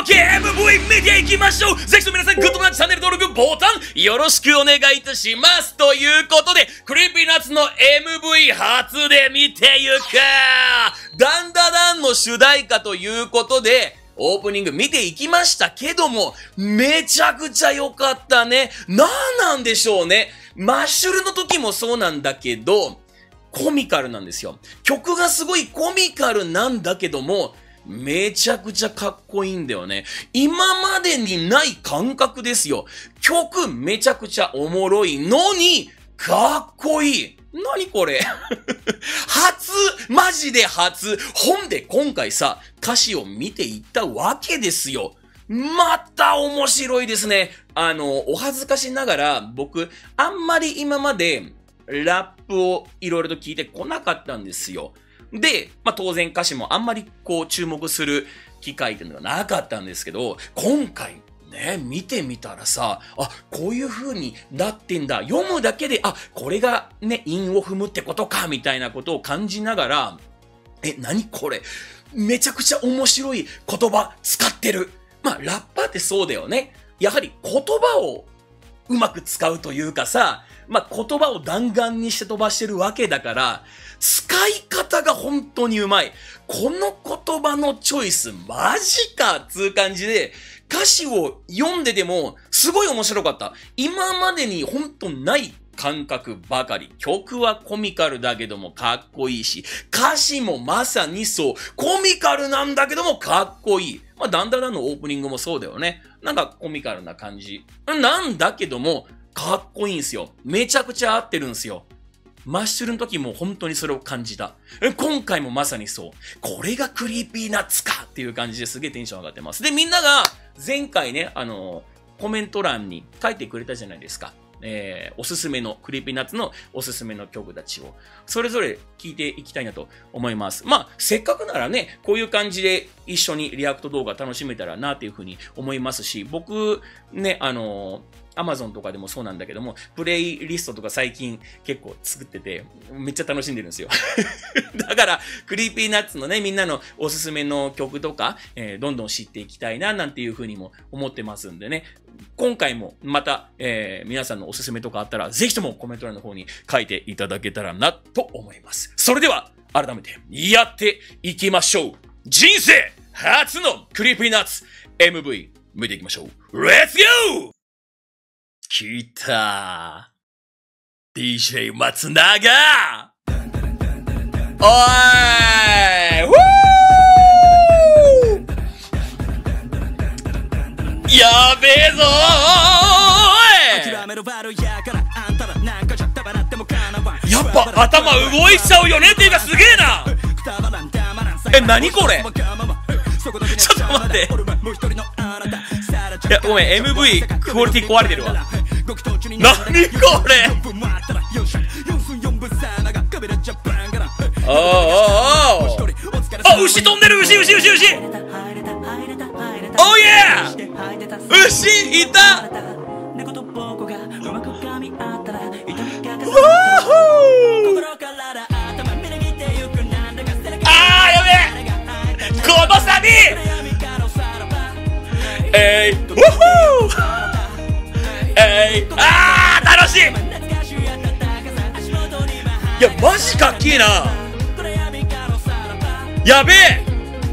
OK! MV 見ていきましょう。ぜひとも皆さんグッドなチャンネル登録ボタンよろしくお願いいたします。ということで、クリーピーナッツの MV 初で見てゆくダンダダンの主題歌ということで、オープニング見ていきましたけども、めちゃくちゃ良かったね。なんでしょうね。マッシュルの時もそうなんだけど、コミカルなんですよ。曲がすごいコミカルなんだけども、めちゃくちゃかっこいいんだよね。今までにない感覚ですよ。曲めちゃくちゃおもろいのに、かっこいい。何これマジで初。本で今回さ、歌詞を見ていったわけですよ。また面白いですね。お恥ずかしながら、僕、あんまり今まで、ラップをいろいろと聞いてこなかったんですよ。で、当然歌詞もあんまり注目する機会っていうのがなかったんですけど、今回ね、見てみたらさ、こういう風になってんだ。読むだけで、これがね、韻を踏むってことか、みたいなことを感じながら、何これ？めちゃくちゃ面白い言葉使ってる。ラッパーってそうだよね。やはり言葉をうまく使うというかさ、言葉を弾丸にして飛ばしてるわけだから、使い方が本当にうまい。この言葉のチョイス、マジかつう感じで、歌詞を読んでても、すごい面白かった。今までに本当ない感覚ばかり。曲はコミカルだけどもかっこいいし、歌詞もまさにそう。コミカルなんだけどもかっこいい。ダンダダンのオープニングもそうだよね。なんかコミカルな感じ。なんだけども、かっこいいんすよ。めちゃくちゃ合ってるんすよ。マッシュルの時も本当にそれを感じた。今回もまさにそう。これがクリーピーナッツかっていう感じですげえテンション上がってます。で、みんなが前回ね、コメント欄に書いてくれたじゃないですか。おすすめの、クリーピーナッツのおすすめの曲たちを、それぞれ聞いていきたいなと思います。せっかくならね、こういう感じで一緒にリアクト動画楽しめたらなっていうふうに思いますし、僕、ね、Amazon とかでもそうなんだけども、プレイリストとか最近結構作ってて、めっちゃ楽しんでるんですよ。だから、クリーピーナッツのね、みんなのおすすめの曲とか、どんどん知っていきたいな、なんていうふうにも思ってますんでね。今回もまた、皆さんのおすすめとかあったら、ぜひともコメント欄の方に書いていただけたらな、と思います。それでは、改めてやっていきましょう。人生初のクリーピーナッツ MV 見ていきましょう。Let's go! 来たー DJ 松永おーいやべえぞーやっぱ頭動いちゃうよねっていうかすげえな何これちょっと待っていやごめん MV クオリティ壊れてるわ何これ牛飛んでる牛おーイエー牛いたやべえこのサビ楽しいいやマジかっけえなやべえ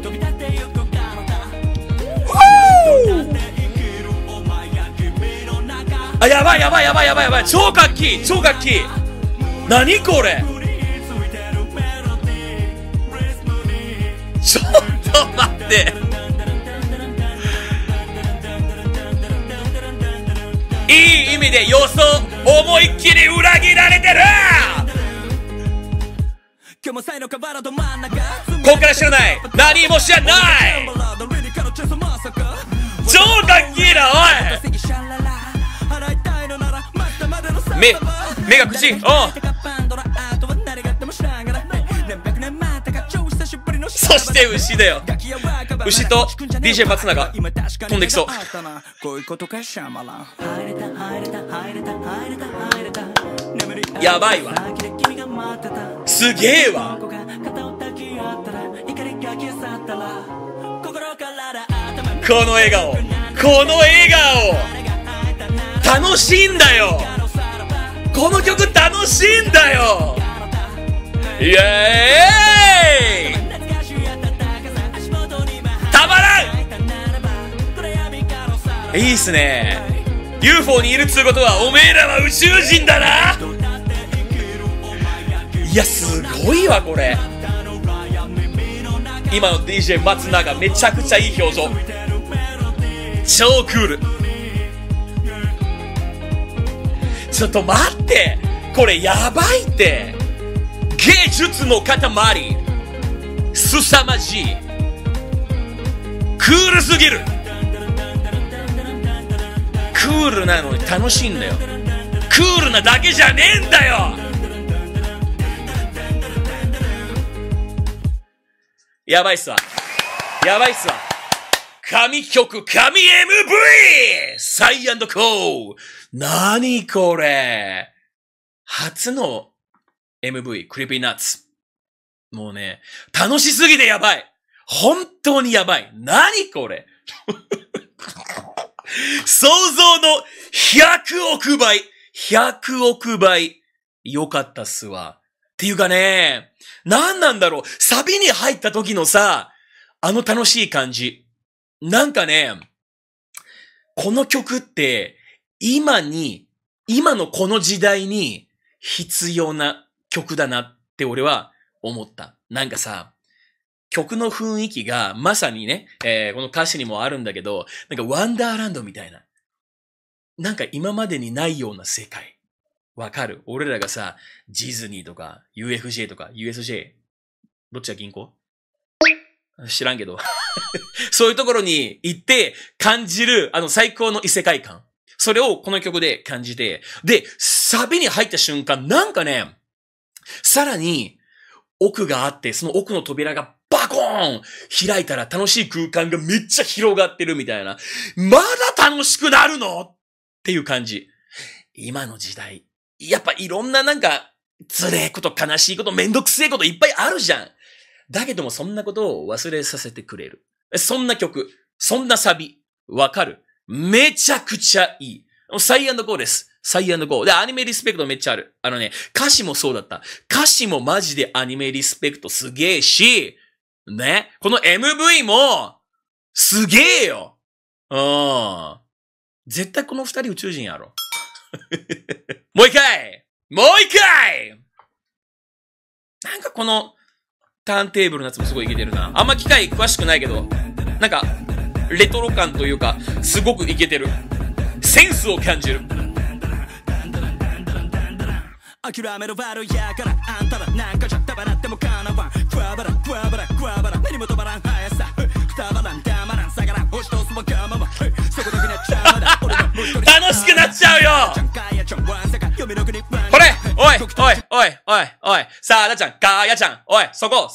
やばい超かっきい何これちょっと待っていい意味で予想思いっきり裏切られてるこっから知らない何も知らない超かっきいなおい目が口そして牛だよ牛と DJ 松永飛んできそうやばいわすげえわこの笑顔。この笑顔。楽しいんだよ。この曲楽しいんだよ。イエーイ。たまらん。いいっすね。UFO にいるっつうことはおめえらは宇宙人だな。いやすごいわこれ。今の DJ 松永めちゃくちゃいい表情。超クール。ちょっと待って、これやばいって。芸術の塊。凄まじい。クールすぎる。クールなのに楽しいんだよ。クールなだけじゃねえんだよ。やばいっすわ。やばいっすわ。神曲、神 MV! サイ&コー。なにこれ。初の MV、クリーピーナッツ。もうね、楽しすぎてやばい。本当にやばい。なにこれ。想像の100億倍。100億倍。よかったっすわ。っていうかね、なんなんだろう。サビに入った時のさ、あの楽しい感じ。なんかね、この曲って、今のこの時代に必要な曲だなって俺は思った。なんかさ、曲の雰囲気がまさにね、この歌詞にもあるんだけど、なんかワンダーランドみたいな。なんか今までにないような世界。わかる？俺らがさ、ディズニーとか UFJ とか USJ。どっちが銀行？知らんけど。そういうところに行って感じる最高の異世界観。それをこの曲で感じて。で、サビに入った瞬間、なんかね、さらに奥があって、その奥の扉がバコーン開いたら楽しい空間がめっちゃ広がってるみたいな。まだ楽しくなるの？っていう感じ。今の時代。やっぱいろんななんか、つれえこと悲しいことめんどくせえこといっぱいあるじゃん。だけどもそんなことを忘れさせてくれる。そんな曲、そんなサビ、わかる？めちゃくちゃいい。サイ&ゴーです。サイ&ゴー。で、アニメリスペクトめっちゃある。歌詞もそうだった。歌詞もマジでアニメリスペクトすげえし、ね。この MV も、すげえよ。絶対この二人宇宙人やろ。もう一回なんかこのターンテーブルのやつもすごいいけてるな。あんま機械詳しくないけど、なんかレトロ感というか、すごくいけてる。センスを感じる。諦めろ悪いやからあんたらなんかじゃたばらってもかなわん。クワバラクワバラクワバラ何も止まらん速さ。くたばらんたまらん下がらん押し通すもかまま。そこだけなっちゃうだ。楽しくなっちゃうよ。これおいさあだちゃんかーやちゃんおいそこ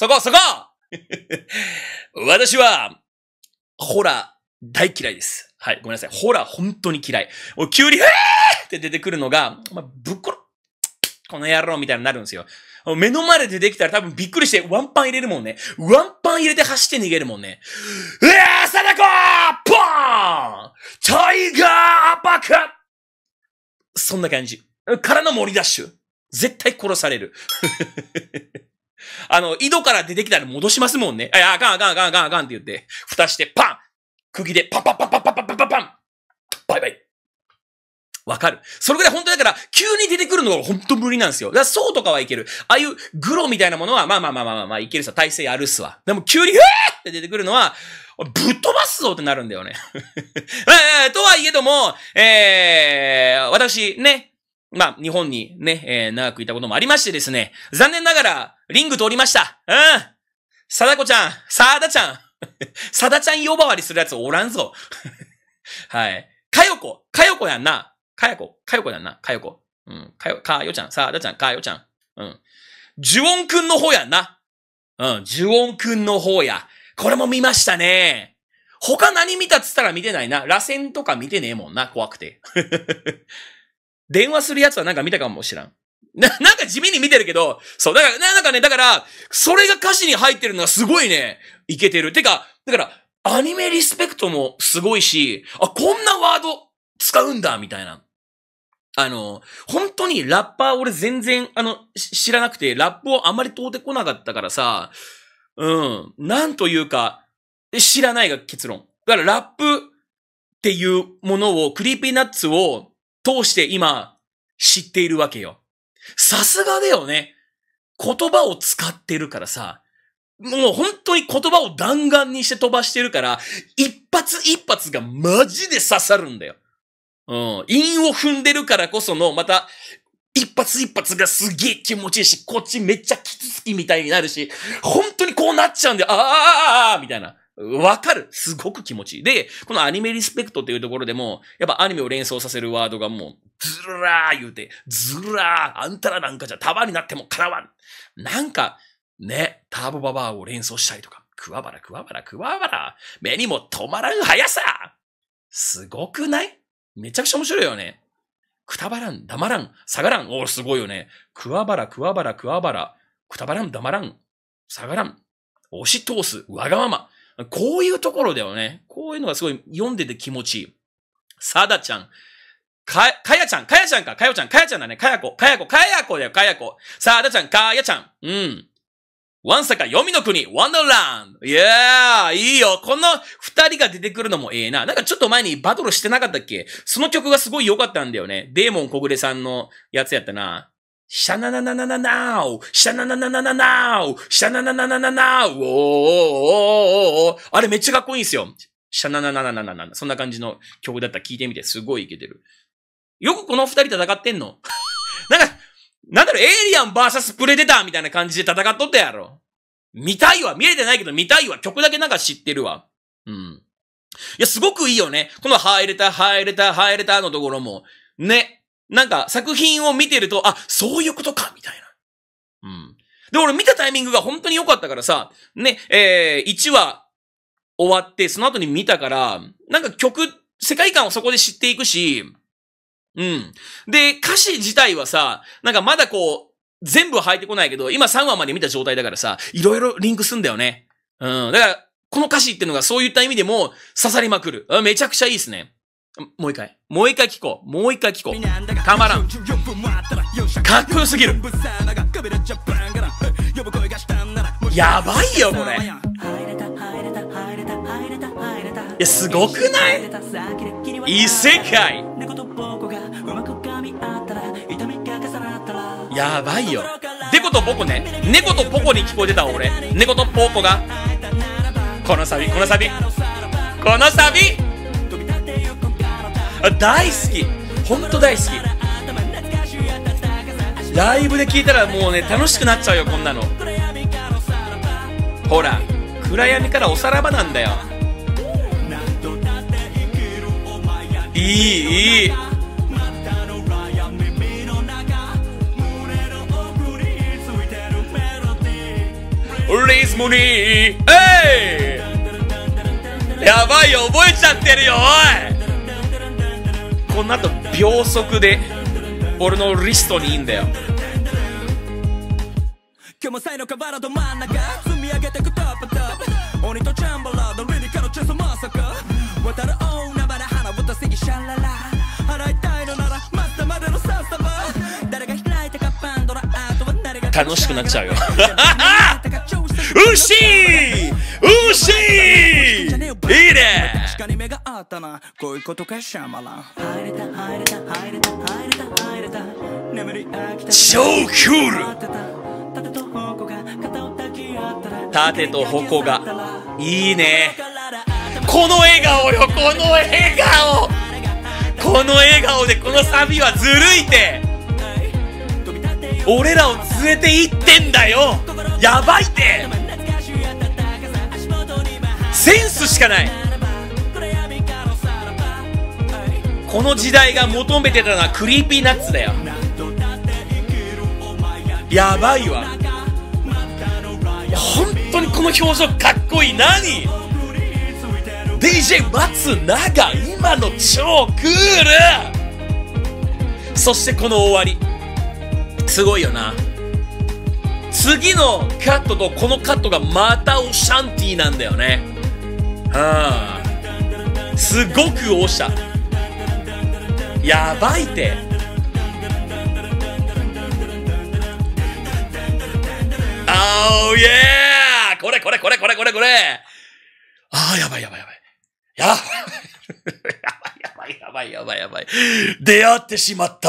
私はホラー大嫌いです。はいごめんなさい。ホラー本当に嫌い。急にって出てくるのがぶっころこの野郎みたいになるんですよ。目の前で出てきたら多分びっくりしてワンパン入れるもんね。ワンパン入れて走って逃げるもんね。貞子ポーンタイガーアパカッそんな感じ。からの森ダッシュ。絶対殺される。井戸から出てきたら戻しますもんね。あかんって言って、蓋してパン釘でパンパンバイバイ。わかる。それぐらい本当だから、急に出てくるのが本当無理なんですよ。だからそうとかはいける。ああいうグロみたいなものは、まあいけるさ。体勢あるっすわ。でも急にって出てくるのは、ぶっ飛ばすぞってなるんだよね。とはいえども、私ね、日本にね、長くいたこともありましてですね、残念ながら、リング通りました。貞子ちゃん、さだちゃん呼ばわりするやつおらんぞ。はい。かよこやんな。かよこやんな。かよこ。かよちゃん、さだちゃん、かよちゃん。ジュオンくんの方やんな。ジュオンくんの方や。これも見ましたね。他何見たっつったら見てないな。螺旋とか見てねえもんな、怖くて。電話するやつはなんか見たかもしらん。なんか地味に見てるけど、そう、だから、それが歌詞に入ってるのがすごいね、いけてる。てか、だから、 アニメリスペクトもすごいし、あ、こんなワード使うんだ、みたいな。本当にラッパー俺全然、知らなくて、ラップをあまり通ってこなかったからさ、なんというか、知らないが結論。だからラップっていうものを、クリーピーナッツを通して今、知っているわけよ。さすがだよね。言葉を使ってるからさ、もう本当に言葉を弾丸にして飛ばしてるから、一発一発がマジで刺さるんだよ。韻を踏んでるからこその、また、一発一発がすげえ気持ちいいし、こっちめっちゃキツツキみたいになるし、本当にこうなっちゃうんだよ。みたいな。わかる。すごく気持ちいい。で、このアニメリスペクトっていうところでも、やっぱアニメを連想させるワードがもう、ずらー言うて、ずらー、あんたらなんかじゃ束になってもかなわん。なんか、ね、ターボババアを連想したりとか、クワバラ、クワバラ、クワバラ、目にも止まらん速さ。すごくない？めちゃくちゃ面白いよね。くたばらん、黙らん、下がらん。すごいよね。くわばら、くわばら、くわばら、くたばらん、黙らん、下がらん。押し通す、わがまま。こういうところだよね。こういうのがすごい読んでて気持ちいい。さだちゃん。かやちゃんだね。かやこだよ、かやこ。さだちゃん、かやちゃん。ワンサカ、読みの国、ワンダーランド。いやー、いいよ。この二人が出てくるのもええな。なんかちょっと前にバトルしてなかったっけ？その曲がすごい良かったんだよね。デーモン小暮さんのやつやったな。シャナナナナナナーシャナナナナナナーシャナナナナナナーおーあれめっちゃかっこいいんすよ。シャナナナナナナナそんな感じの曲だったら聞いてみて。すごいイケてる。よくこの二人戦ってんのなんだろ、エイリアンバーサスプレデターみたいな感じで戦っとったやろ。見たいわ。見れてないけど見たいわ。曲だけなんか知ってるわ。いや、すごくいいよね。この入れたのところも。ね。なんか作品を見てると、あ、そういうことかみたいな。で、俺見たタイミングが本当に良かったからさ、ね、1話終わって、その後に見たから、なんか世界観をそこで知っていくし、で、歌詞自体はさ、なんかまだこう、全部は入ってこないけど、今3話まで見た状態だからさ、いろいろリンクすんだよね。だから、この歌詞っていうのがそういった意味でも刺さりまくる。めちゃくちゃいいっすね。もう一回聞こう。たまらん。かっこよすぎる。やばいよ、これ。いや、すごくない？異世界。やばいよ。デコとポコね。猫とポコに聞こえてた俺。猫とポコが。このサビ。大好き。ほんと大好き。ライブで聴いたらもうね、楽しくなっちゃうよ、こんなの。ほら、暗闇からおさらばなんだよ。いい。リズムに、やばいよ、覚えちゃってるよ、おい。この後秒速で俺のリストにいいんだよ。今日も才の河原ど真ん中積み上げてくトップトップ鬼とチャンバラドリリカのチェスマサカ渡る大海原花ぶたすぎシャララ払いたいのならマスターまでのサッサバ誰が開いたかパンドラアートは誰が楽しくなっちゃうよ。うしいいいね。こういうことかシャマラン超クール。縦と矛がいいね。この笑顔よ、この笑顔。この笑顔でこのサビはずるいて。俺らを連れて行ってんだよ。やばいて。センスしかない。この時代が求めてたのはクリーピーナッツだよ。やばいわ。本当にこの表情かっこいい。何 DJ 松永、今の超クール。そしてこの終わりすごいよな。次のカットとこのカットがまたオシャンティーなんだよね。 すごく押した。やばいって。Oh yeah! これ。やばい。やばい。出会ってしまった。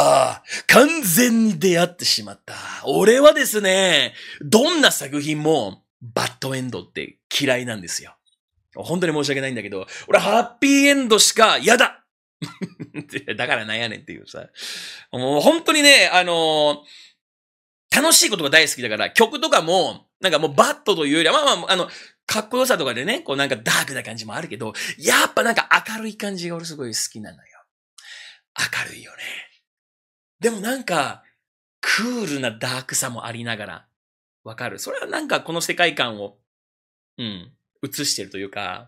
完全に出会ってしまった。俺はですね、どんな作品もバッドエンドって嫌いなんですよ。本当に申し訳ないんだけど、俺ハッピーエンドしか嫌だだからなんやねんっていうさ。もう本当にね、楽しいことが大好きだから、曲とかも、なんかもうバッドというよりは、かっこよさとかでね、こうなんかダークな感じもあるけど、やっぱなんか明るい感じが俺すごい好きなのよ。明るいよね。でもなんか、クールなダークさもありながら、わかる。それはなんかこの世界観を、映してるというか、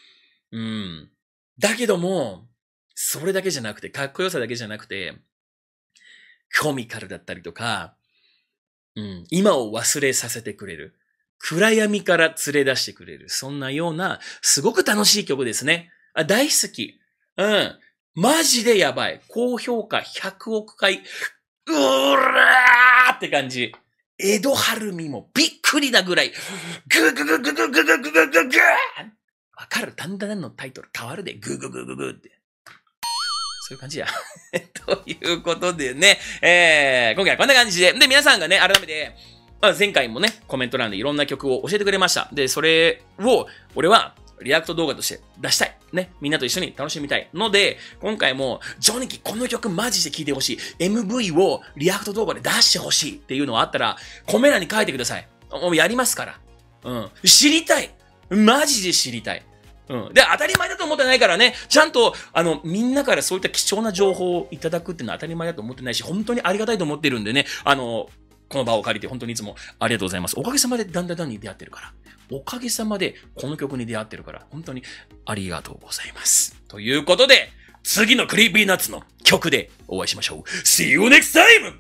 だけども、それだけじゃなくて、かっこよさだけじゃなくて、コミカルだったりとか、今を忘れさせてくれる。暗闇から連れ出してくれる。そんなような、すごく楽しい曲ですね。大好き。マジでやばい。高評価100億回。うらーって感じ。江戸晴美もびっくりなぐらい。ぐぐぐぐぐぐぐぐぐぐぐぐわかる？だんだんのタイトル変わるで。ぐぐぐぐぐって。そういう感じや。ということでね、今回はこんな感じで。で、皆さんがね、改めて、前回もね、コメント欄でいろんな曲を教えてくれました。で、それを、俺は、リアクト動画として出したい。ね。みんなと一緒に楽しみたい。ので、今回も、ジョニキ、この曲マジで聴いてほしい。MV をリアクト動画で出してほしいっていうのがあったら、コメ欄に書いてください。もうやりますから。知りたい。マジで知りたい。で、当たり前だと思ってないからね、ちゃんと、みんなからそういった貴重な情報をいただくっていうのは当たり前だと思ってないし、本当にありがたいと思ってるんでね、この場を借りて本当にいつもありがとうございます。おかげさまでだんだんに出会ってるから。おかげさまでこの曲に出会ってるから、本当にありがとうございます。ということで、次のクリーピーナッツの曲でお会いしましょう。See you next time!